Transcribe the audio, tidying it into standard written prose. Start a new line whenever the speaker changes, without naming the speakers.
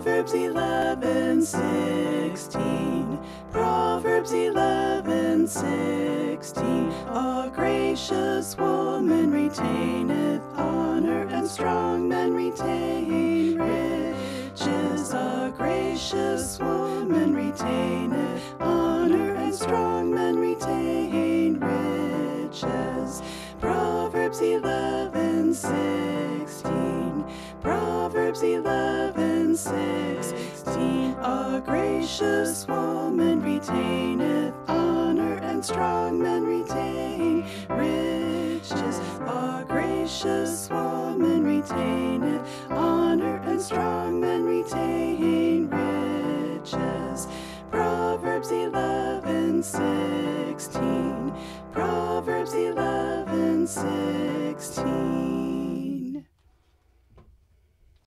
Proverbs 11:16. Proverbs 11:16. A gracious woman retaineth honor, and strong men retain riches. A gracious woman retaineth honor, and strong men retain riches. Proverbs 11:16. Proverbs 11:16. A gracious woman retaineth honor, and strong men retain riches. A gracious woman retaineth honor, and strong men retain riches. Proverbs 11:16. Proverbs 11:16.